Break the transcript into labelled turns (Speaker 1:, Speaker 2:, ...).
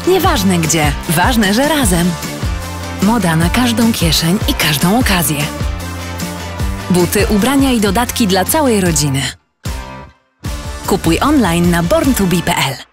Speaker 1: Nieważne gdzie, ważne, że razem. Moda na każdą kieszeń i każdą okazję. Buty, ubrania i dodatki dla całej rodziny. Kupuj online na borntobe.pl.